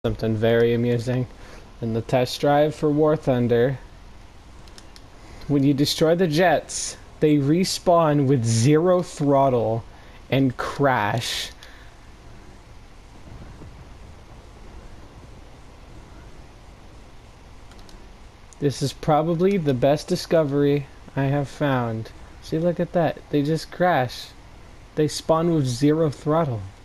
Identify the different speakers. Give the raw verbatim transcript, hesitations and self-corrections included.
Speaker 1: Something very amusing. In the test drive for War Thunder, when you destroy the jets, they respawn with zero throttle and crash. This is probably the best discovery I have found. See, look at that. They just crash. They spawn with zero throttle.